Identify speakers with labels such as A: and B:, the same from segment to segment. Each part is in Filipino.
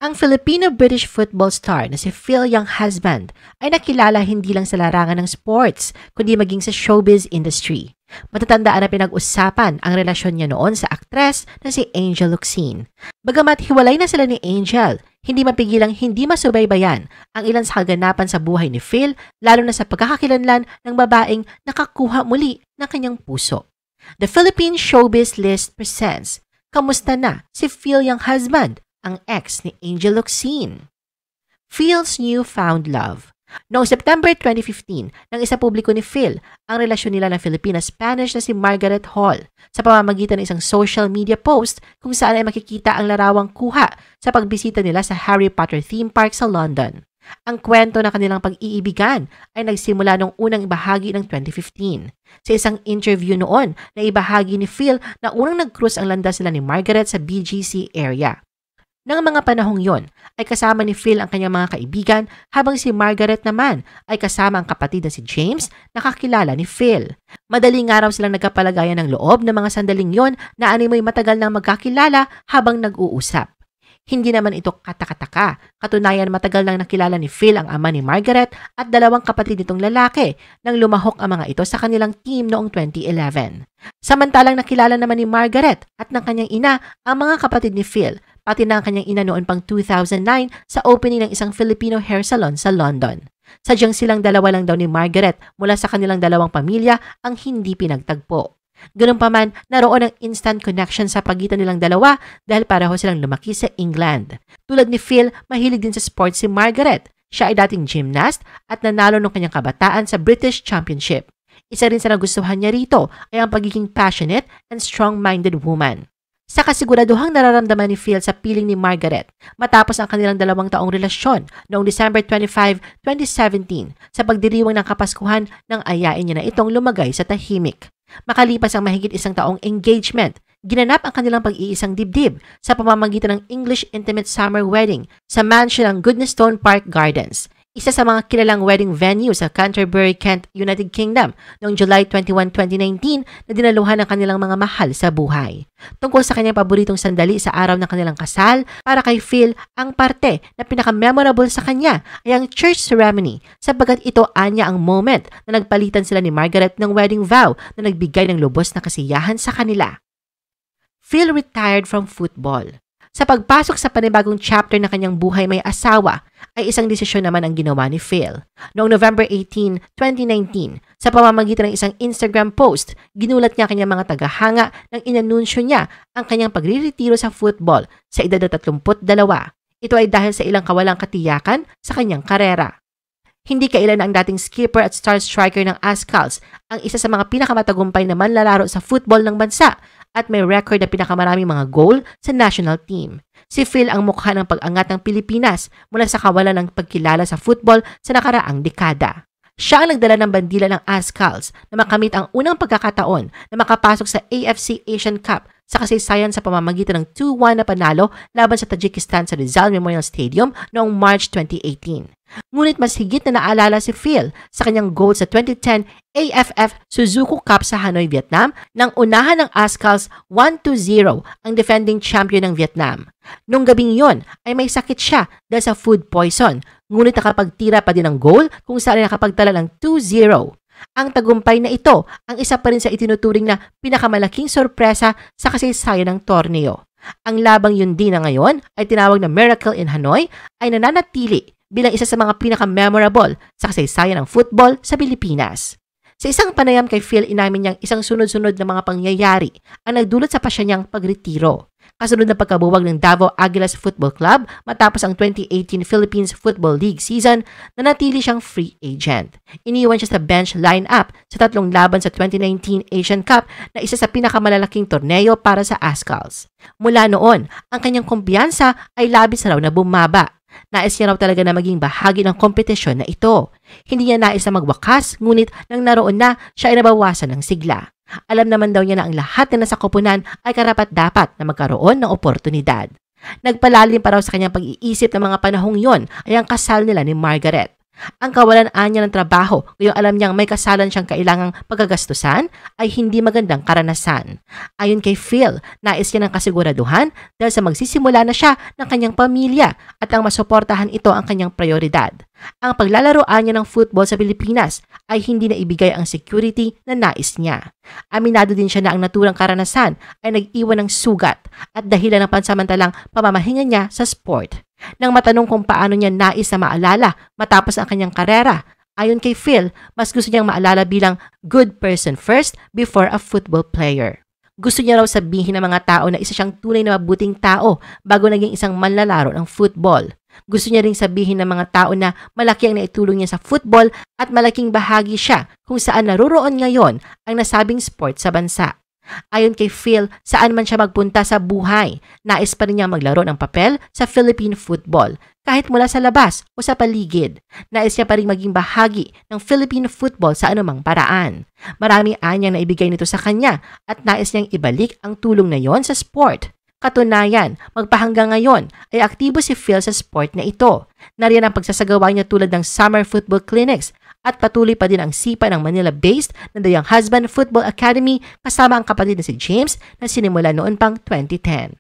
A: Ang Filipino-British football star na si Phil Young Husband ay nakilala hindi lang sa larangan ng sports, kundi maging sa showbiz industry. Matatandaan na pinag-usapan ang relasyon niya noon sa aktres na si Angel Locsin. Bagamat hiwalay na sila ni Angel, hindi mapigilang hindi masubaybayan ang ilan sa kaganapan sa buhay ni Phil, lalo na sa pagkakakilanlan ng babaeng nakakuha muli ng kanyang puso. The Philippine Showbiz List presents, Kamusta na si Phil Young Husband, ang ex ni Angel Locsin? Phil's Newfound Love. Noong September 2015, nang isa publiko ni Phil ang relasyon nila ng Filipina-Spanish na si Margaret Hall sa pamamagitan ng isang social media post kung saan ay makikita ang larawang kuha sa pagbisita nila sa Harry Potter theme park sa London. Ang kwento ng kanilang pag-iibigan ay nagsimula noong unang bahagi ng 2015. Sa isang interview noon, na ibahagi ni Phil na unang nag-cruise ang landas sila ni Margaret sa BGC area. Nang mga panahong yon, ay kasama ni Phil ang kanyang mga kaibigan habang si Margaret naman ay kasama ang kapatid na si James na kakilala ni Phil. Madaling araw silang nagkapalagayan ng loob ng mga sandaling yon na animoy matagal nang magkakilala habang nag-uusap. Hindi naman ito katakataka. Katunayan matagal nang nakilala ni Phil ang ama ni Margaret at dalawang kapatid nitong lalaki nang lumahok ang mga ito sa kanilang team noong 2011. Samantalang nakilala naman ni Margaret at ng kanyang ina ang mga kapatid ni Phil, pati na ang kanyang ina noon pang 2009 sa opening ng isang Filipino hair salon sa London. Sadyang silang dalawa lang daw ni Margaret mula sa kanilang dalawang pamilya ang hindi pinagtagpo. Ganun pa man, naroon ang instant connection sa pagitan nilang dalawa dahil pareho silang lumaki sa England. Tulad ni Phil, mahilig din sa sports si Margaret. Siya ay dating gymnast at nanalo ng kanyang kabataan sa British Championship. Isa rin sa nagustuhan niya rito ay ang pagiging passionate and strong-minded woman. Sa kasiguraduhang nararamdaman ni Phil sa piling ni Margaret matapos ang kanilang 2 taong relasyon noong December 25, 2017 sa pagdiriwang ng Kapaskuhan nang ayain niya na itong lumagay sa tahimik. Makalipas ang mahigit 1 taong engagement, ginanap ang kanilang pag-iisang dibdib sa pamamagitan ng English Intimate Summer Wedding sa mansion ng Goodnestone Park Gardens, isa sa mga kilalang wedding venue sa Canterbury, Kent, United Kingdom noong July 21, 2019 na dinaluhan ng kanilang mga mahal sa buhay. Tungkol sa kanyang paboritong sandali sa araw ng kanilang kasal, para kay Phil, ang parte na pinaka-memorable sa kanya ay ang church ceremony sapagkat ito anya ang moment na nagpalitan sila ni Margaret ng wedding vow na nagbigay ng lubos na kasiyahan sa kanila. Phil retired from football. Sa pagpasok sa panibagong chapter ng kanyang buhay may asawa, ay isang desisyon naman ang ginawa ni Phil. Noong November 18, 2019, sa pamamagitan ng isang Instagram post, ginulat niya kanyang mga tagahanga nang inanunsyo niya ang kanyang pagriretiro sa football sa edad na 32. Ito ay dahil sa ilang kawalang katiyakan sa kanyang karera. Hindi kailan ang dating skipper at star striker ng Ascals ang isa sa mga pinakamatagumpay na manlalaro sa football ng bansa at may record na pinakamaraming mga goal sa national team. Si Phil ang mukha ng pag-angat ng Pilipinas mula sa kawalan ng pagkilala sa football sa nakaraang dekada. Siya ang nagdala ng bandila ng Ascals na makamit ang unang pagkakataon na makapasok sa AFC Asian Cup sa kasaysayan sa pamamagitan ng 2-1 na panalo laban sa Tajikistan sa Rizal Memorial Stadium noong March 2018. Ngunit mas higit na naalala si Phil sa kanyang goal sa 2010 AFF Suzuki Cup sa Hanoi, Vietnam nang unahan ng Ascals 1-0 ang defending champion ng Vietnam. Nung gabing yon ay may sakit siya dahil sa food poison, ngunit nakapagtira pa din ng goal kung saan ay nakapagtala ng 2-0. Ang tagumpay na ito ang isa pa rin sa itinuturing na pinakamalaking sorpresa sa kasaysayan ng torneo. Ang labang yun din na ngayon ay tinawag na Miracle in Hanoi ay nananatili bilang isa sa mga pinaka-memorable sa kasaysayan ng football sa Pilipinas. Sa isang panayam kay Phil, inamin niyang isang sunod-sunod na mga pangyayari ang nagdulot sa pasya niyang pagretiro. Kasunod ng pagkabuwag ng Davao Aguilas Football Club matapos ang 2018 Philippines Football League season, nanatili siyang free agent. Iniwan siya sa bench lineup sa 3 laban sa 2019 Asian Cup na isa sa pinakamalalaking torneo para sa Ascals. Mula noon, ang kanyang kumpiyansa ay labis raw na bumaba. Nais niya raw talaga na maging bahagi ng kompetisyon na ito. Hindi niya nais na magwakas, ngunit nang naroon na, siya ay nabawasan ng sigla. Alam naman daw niya na ang lahat na nasa koponan ay karapat-dapat na magkaroon ng oportunidad. Nagpalalim pa raw sa kanyang pag-iisip ng mga panahong yon ay ang kasal nila ni Margaret. Ang kawalan niya ng trabaho, ngayong alam niyang may kasalan siyang kailangang pagkagastusan, ay hindi magandang karanasan. Ayon kay Phil, nais niya ng kasiguraduhan dahil sa magsisimula na siya ng kanyang pamilya at ang masuportahan ito ang kanyang prioridad. Ang paglalaroan niya ng football sa Pilipinas ay hindi na ibigay ang security na nais niya. Aminado din siya na ang naturang karanasan ay nag-iwan ng sugat at dahilan ng pansamantalang pamamahinga niya sa sport. Nang matanong kung paano niya nais na maalala matapos ang kanyang karera, ayon kay Phil, mas gusto niyang maalala bilang good person first before a football player. Gusto niya raw sabihin ng mga tao na isa siyang tunay na mabuting tao bago naging isang manlalaro ng football. Gusto niya ring sabihin ng mga tao na malaki ang naitulong niya sa football at malaking bahagi siya kung saan naroroon ngayon ang nasabing sport sa bansa. Ayon kay Phil, saan man siya magpunta sa buhay, nais pa rin niya maglaro ng papel sa Philippine football, kahit mula sa labas o sa paligid. Nais niya pa rin maging bahagi ng Philippine football sa anumang paraan. Maraming anyang naibigay nito sa kanya at nais niyang ibalik ang tulong na yon sa sport. Katunayan, magpahanggang ngayon ay aktibo si Phil sa sport na ito. Nariyan ang pagsasagawa niya tulad ng summer football clinics at patuloy pa din ang sipa ng Manila-based na The Young Husband Football Academy kasama ang kapatid na si James na sinimula noon pang 2010.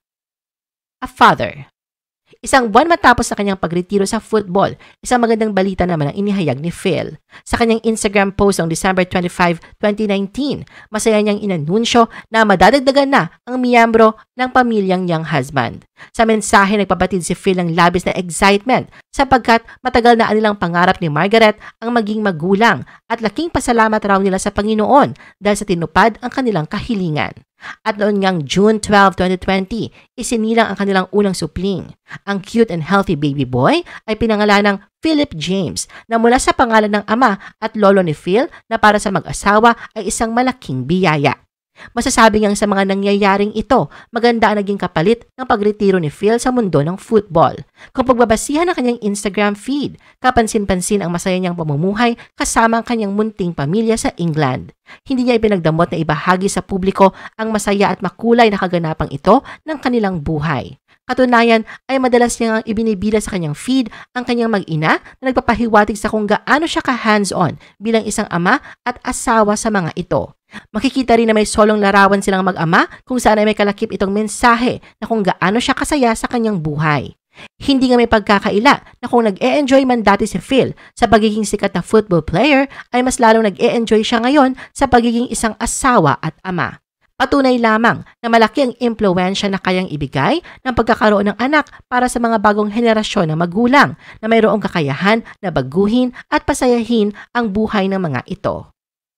A: A father. Isang buwan matapos sa kanyang pagretiro sa football, isang magandang balita naman ang inihayag ni Phil. Sa kanyang Instagram post noong December 25, 2019, masaya niyang inanunsyo na madadagdagan na ang miyembro ng pamilyang Young Husband. Sa mensahe, nagpabatid si Phil ng labis na excitement sapagkat matagal na anilang pangarap ni Margaret ang maging magulang at laking pasalamat raw nila sa Panginoon dahil sa tinupad ang kanilang kahilingan. At noon ngang June 12, 2020, isinilang ang kanilang unang supling. Ang cute and healthy baby boy ay pinangalan ng Philip James na mula sa pangalan ng ama at lolo ni Phil na para sa mag-asawa ay isang malaking biyaya. Masasabi niyang sa mga nangyayaring ito, maganda ang naging kapalit ng pagretiro ni Phil sa mundo ng football. Kung pagbabasihan ang kanyang Instagram feed, kapansin-pansin ang masaya niyang pamumuhay kasama ang kanyang munting pamilya sa England. Hindi niya ipinagdamot na ibahagi sa publiko ang masaya at makulay na kaganapang ito ng kanilang buhay. Katunayan ay madalas niyang ibinibida sa kanyang feed ang kanyang mag-ina na nagpapahiwatig sa kung gaano siya ka-hands-on bilang isang ama at asawa sa mga ito. Makikita rin na may solong larawan silang mag-ama kung saan ay may kalakip itong mensahe na kung gaano siya kasaya sa kanyang buhay. Hindi nga may pagkakaila na kung nag-e-enjoy man dati si Phil sa pagiging sikat na football player ay mas lalong nag-e-enjoy siya ngayon sa pagiging isang asawa at ama. Patunay lamang na malaki ang impluwensya na kayang ibigay ng pagkakaroon ng anak para sa mga bagong henerasyon ng magulang na mayroong kakayahan na baguhin at pasayahin ang buhay ng mga ito.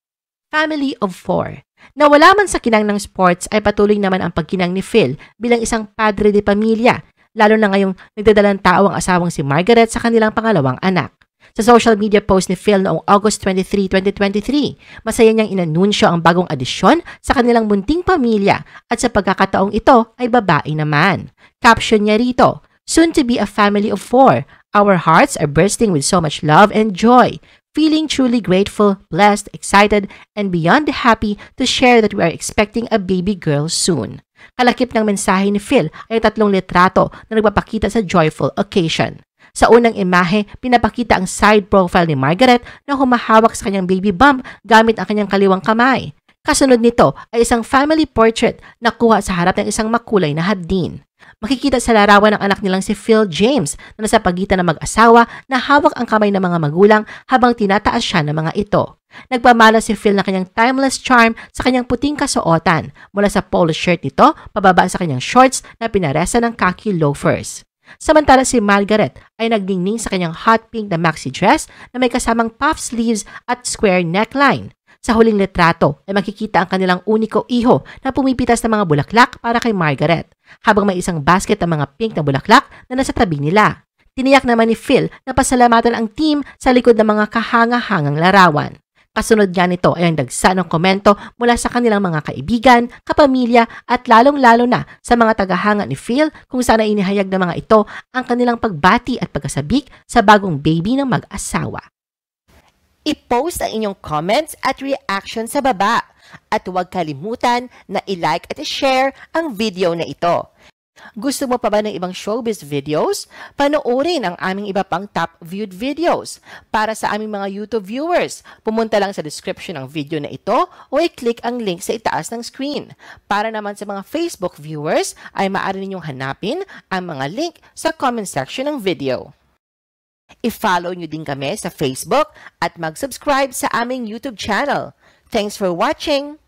A: Family of 4. Nawala man sa kinang ng sports ay patuloy naman ang pagkinang ni Phil bilang isang padre de pamilya, lalo na ngayong nagdadalang tao ang asawang si Margaret sa kanilang pangalawang anak. Sa social media post ni Phil noong August 23, 2023, masaya niyang inanunsyo ang bagong adisyon sa kanilang munting pamilya at sa pagkakataong ito ay babae naman. Caption niya rito, "Soon to be a family of 4. Our hearts are bursting with so much love and joy. Feeling truly grateful, blessed, excited, and beyond happy to share that we are expecting a baby girl soon." Kalakip ng mensahe ni Phil ay 3 litrato na nagpapakita sa joyful occasion. Sa unang imahe, pinapakita ang side profile ni Margaret na humahawak sa kanyang baby bump gamit ang kanyang kaliwang kamay. Kasunod nito ay isang family portrait na kuha sa harap ng isang makulay na hardin. Makikita sa larawan ng anak nilang si Phil James na nasa pagitan ng mag-asawa na hawak ang kamay ng mga magulang habang tinataas siya ng mga ito. Nagpamala si Phil ng kanyang timeless charm sa kanyang puting kasuotan mula sa polo shirt nito pababa sa kanyang shorts na pinaresa ng khaki loafers. Samantala si Margaret ay nagdingning sa kanyang hot pink na maxi dress na may kasamang puff sleeves at square neckline. Sa huling litrato ay makikita ang kanilang uniko iho na pumipitas ng mga bulaklak para kay Margaret, habang may isang basket ng mga pink na bulaklak na nasa tabi nila. Tiniyak naman ni Phil na pasalamatan ang team sa likod ng mga kahanga-hangang larawan. Kasunod nga nito ay ang dagsa ng komento mula sa kanilang mga kaibigan, kapamilya at lalong-lalo na sa mga tagahanga ni Phil kung saan ay inihayag ng mga ito ang kanilang pagbati at pagkasabik sa bagong baby ng mag-asawa. I-post ang inyong comments at reaction sa baba at huwag kalimutan na i-like at i-share ang video na ito. Gusto mo pa ba ng ibang showbiz videos? Panoorin ang aming iba pang top viewed videos. Para sa aming mga YouTube viewers, pumunta lang sa description ng video na ito o i-click ang link sa itaas ng screen. Para naman sa mga Facebook viewers, ay maaari ninyong hanapin ang mga link sa comment section ng video. I-follow nyo din kami sa Facebook at mag-subscribe sa aming YouTube channel. Thanks for watching!